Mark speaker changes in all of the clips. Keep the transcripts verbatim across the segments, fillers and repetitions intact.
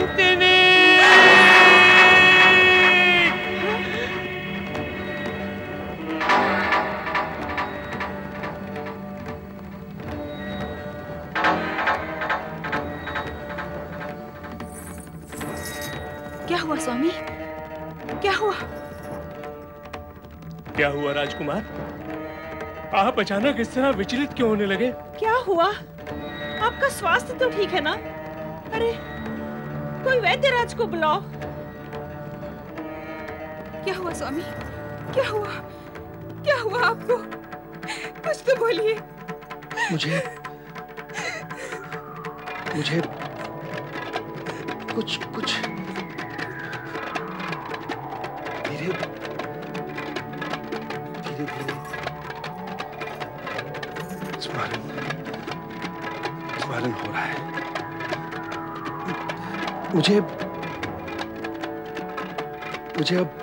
Speaker 1: सीमंतिनी!
Speaker 2: क्या हुआ स्वामी? क्या हुआ?
Speaker 1: क्या हुआ राजकुमार? आप अचानक इस तरह विचलित क्यों होने लगे?
Speaker 2: क्या हुआ? आपका स्वास्थ्य तो ठीक है ना? अरे कोई वैद्य राज को बुलाओ। क्या हुआ स्वामी? क्या हुआ? क्या हुआ आपको? कुछ तो बोलिए।
Speaker 3: मुझे मुझे कुछ कुछ धीरे धीरे धीरे स्मरण स्मरण हो रहा है। मुझे मुझे अब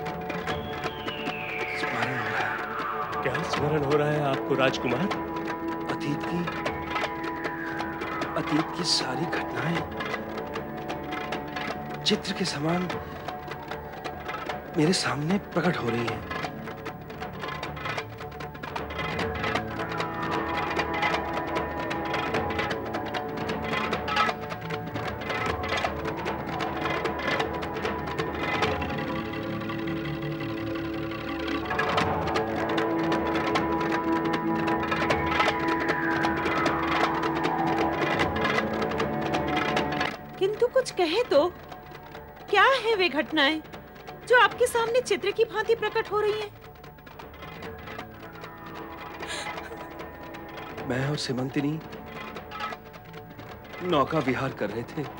Speaker 3: स्मरण हो रहा है।
Speaker 1: क्या स्मरण हो रहा है आपको राजकुमार?
Speaker 3: अतीत की अतीत की सारी घटनाएं चित्र के समान मेरे सामने प्रकट हो रही हैं।
Speaker 2: किंतु कुछ कहे तो, क्या है वे घटनाएं जो आपके सामने चित्र की भांति प्रकट हो रही हैं?
Speaker 3: मैं और सीमंतिनी नौका विहार कर रहे थे।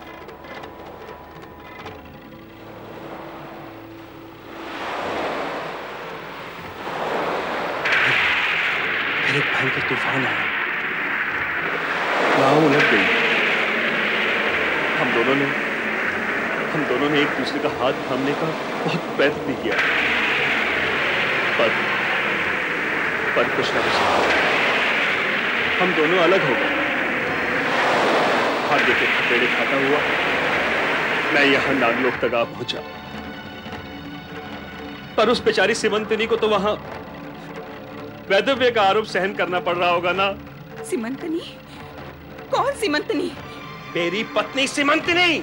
Speaker 3: फिर एक भयंकर तूफान आया, नाव उलट गई। हम दोनों ने हम दोनों ने एक दूसरे का हाथ थामने का बहुत प्रयत्न भी किया, पर पर कुछ न कुछ हम दोनों अलग हो गए। भाग्य के थपेड़े खाता हुआ मैं यहां नागलोक तक आ पहुंचा, पर उस बेचारी सीमंतिनी को तो वहां वैधव्य का आरोप सहन करना पड़ रहा होगा ना।
Speaker 2: सीमंतिनी? कौन सीमंतिनी?
Speaker 3: मेरी पत्नी सीमंतिनी।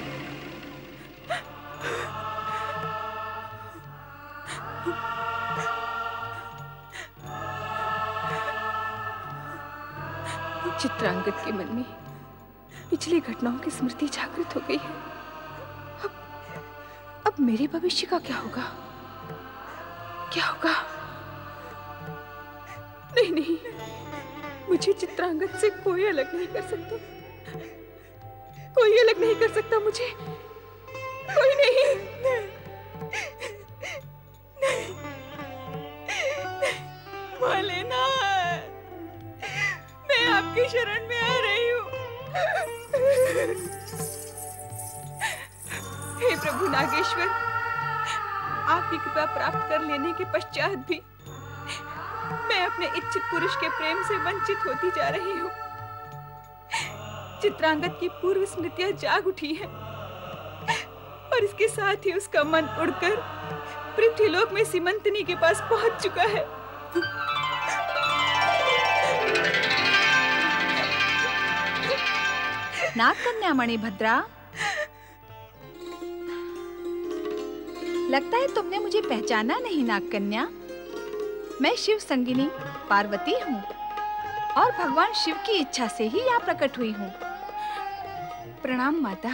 Speaker 2: चित्रांगद के मन में पिछली घटनाओं की स्मृति जागृत हो गई है। अब अब मेरे भविष्य का क्या होगा? क्या होगा? नहीं नहीं, मुझे चित्रांगद से कोई अलग नहीं कर सकता। कोई अलग नहीं कर सकता मुझे। कोई नहीं। भोलेनाथ, मैं आपकी शरण में आ रही हूँ। हे प्रभु नागेश्वर, आपकी कृपा प्राप्त कर लेने के पश्चात भी मैं अपने इच्छित पुरुष के प्रेम से वंचित होती जा रही हूँ। चित्रांगद की पूर्व स्मृतियां जाग उठी है और इसके साथ ही उसका मन उड़कर पृथ्वीलोक में सीमंतिनी के पास पहुंच चुका है।
Speaker 4: नागकन्या मणिभद्रा, लगता है तुमने मुझे पहचाना नहीं। नागकन्या, मैं शिव संगिनी पार्वती हूँ और भगवान शिव की इच्छा से ही यहाँ प्रकट हुई हूँ।
Speaker 2: प्रणाम माता।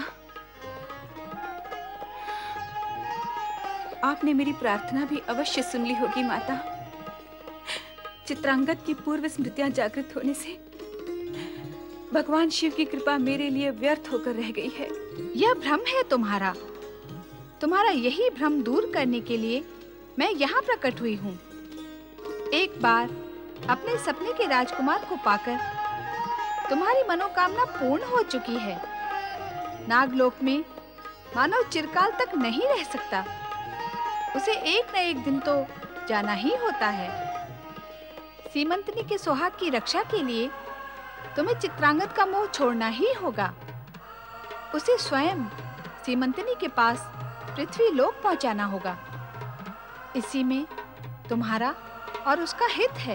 Speaker 2: आपने मेरी प्रार्थना भी अवश्य सुन ली होगी माता। चित्रांगद की पूर्व स्मृतियां जागृत होने से भगवान शिव की कृपा मेरे लिए व्यर्थ होकर रह गई है।
Speaker 4: यह भ्रम है तुम्हारा। तुम्हारा यही भ्रम दूर करने के लिए मैं यहाँ प्रकट हुई हूँ। एक बार अपने सपने के राजकुमार को पाकर तुम्हारी मनोकामना पूर्ण हो चुकी है। नागलोक में मानव चिरकाल तक नहीं रह सकता, उसे एक न एक दिन तो जाना ही होता है। सीमंतिनी के सुहाग की रक्षा के लिए तुम्हें चित्रांगद का मोह छोड़ना ही होगा। उसे स्वयं सीमंतनी के पास पृथ्वी लोक पहुंचाना होगा। इसी में तुम्हारा और उसका हित है।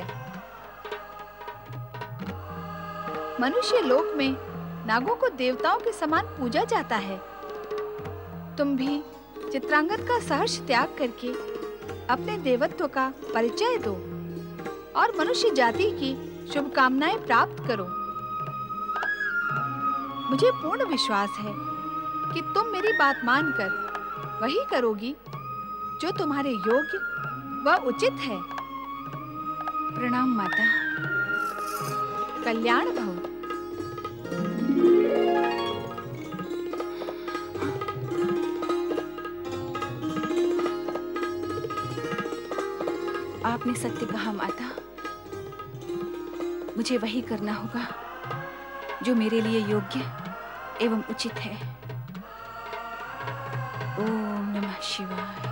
Speaker 4: मनुष्य लोक में नागों को देवताओं के समान पूजा जाता है। तुम भी चित्रांगद का सहर्ष त्याग करके अपने देवत्व का परिचय दो और मनुष्य जाति की शुभकामनाएं प्राप्त करो। मुझे पूर्ण विश्वास है कि तुम मेरी बात मानकर वही करोगी जो तुम्हारे योग्य व उचित है। प्रणाम माता। कल्याण भव।
Speaker 2: आपने सत्य कहा माता। मुझे वही करना होगा जो मेरे लिए योग्य एवं उचित है। ओम नमः शिवाय।